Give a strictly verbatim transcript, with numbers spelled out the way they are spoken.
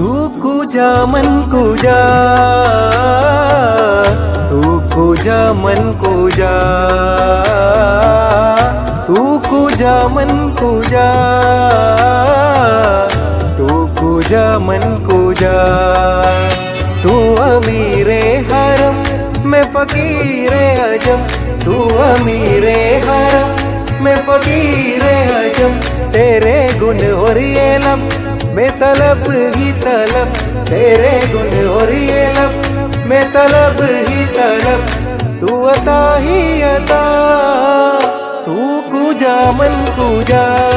तू कुजा मन कुजा, तू कुजा मन कुजा, तू कुजा मन कुजा, तू कुजा मन कुजा। तू अमीरे हरम मैं फकीरे अजम, तू अमीरे हरम मैं फकीरे अजम। तेरे गुण और ये लब मैं तलब ही तलब, तेरे गुण और ये लब मैं तलब ही तलब। तू अता ही अता, तू कुजा मन कुजा।